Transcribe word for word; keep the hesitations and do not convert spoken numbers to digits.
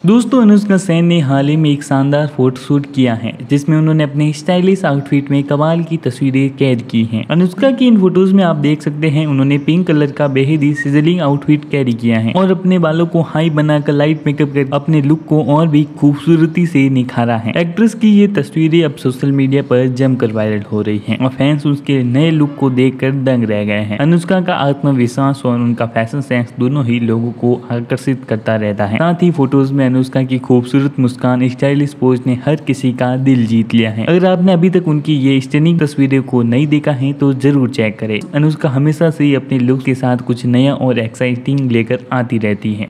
दोस्तों, अनुष्का सेन ने हाल ही में एक शानदार फोटोशूट किया है जिसमें उन्होंने अपने स्टाइलिश आउटफिट में कमाल की तस्वीरें कैद की हैं। अनुष्का की इन फोटोज में आप देख सकते हैं उन्होंने पिंक कलर का बेहद ही सिजलिंग आउटफिट कैरी किया है और अपने बालों को हाई बनाकर लाइट मेकअप कर अपने लुक को और भी खूबसूरती से निखारा है। एक्ट्रेस की ये तस्वीरें अब सोशल मीडिया पर जमकर वायरल हो रही है और फैंस उसके नए लुक को देखकर दंग रह गए हैं। अनुष्का का आत्मविश्वास और उनका फैशन सेंस दोनों ही लोगों को आकर्षित करता रहता है। साथ ही फोटोज में अनुष्का की खूबसूरत मुस्कान, स्टाइलिश पोज ने हर किसी का दिल जीत लिया है। अगर आपने अभी तक उनकी ये स्टनिंग तस्वीरों को नहीं देखा है तो जरूर चेक करें। अनुष्का हमेशा से अपने लुक के साथ कुछ नया और एक्साइटिंग लेकर आती रहती है।